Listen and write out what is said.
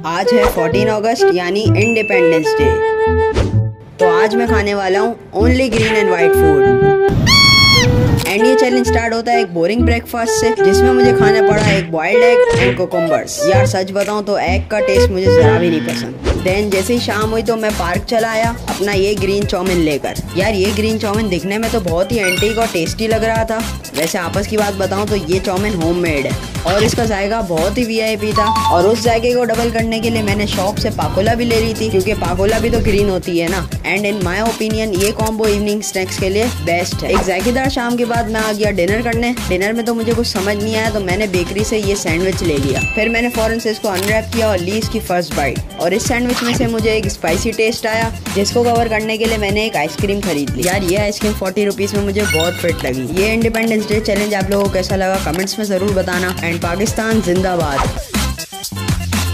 आज है 14 अगस्त यानी इंडिपेंडेंस डे। तो आज मैं खाने वाला हूँ only green and white food. And ये चैलेंज स्टार्ट होता है एक बोरिंग ब्रेकफास्ट से, जिसमें मुझे खाना पड़ा एक बॉइल्ड एग एंड कोकम्बर्स। यार सच बताऊं तो एग का टेस्ट मुझे जरा भी नहीं पसंद। देन जैसे ही शाम हुई तो मैं पार्क चला आया अपना ये ग्रीन चाउमीन लेकर। यार ये ग्रीन चाउमीन दिखने में तो बहुत ही एंटीक और टेस्टी लग रहा था। वैसे आपस की बात बताऊं तो ये चाउमीन होममेड है और इसका जायका बहुत ही वीआईपी था। और उस जायके को डबल करने के लिए मैंने शॉप से पाकोला भी ले ली थी, क्योंकि पाकोला भी तो ग्रीन होती है ना। एंड इन माय ओपिनियन ये कॉम्बो इवनिंग स्नैक्स के लिए बेस्ट है। एक जायकेदार शाम के बाद मैं आ गया डिनर करने। डिनर में तो मुझे कुछ समझ नहीं आया, तो मैंने बेकरी से ये सैंडविच ले लिया। फिर मैंने फौरन से इसको अनरैप किया और ली इसकी फर्स्ट बाइट। और इस सैंडविच में से मुझे एक स्पाइसी टेस्ट आया, जिसको कवर करने के लिए मैंने एक आइसक्रीम खरीद ली। यार ये आइसक्रीम 40 रुपीज में मुझे बहुत फिट लगी। ये इंडिपेंडेंस डे चैलेंज आप लोगों को कैसा लगा कमेंट्स में जरूर बताना। एंड पाकिस्तान जिंदाबाद।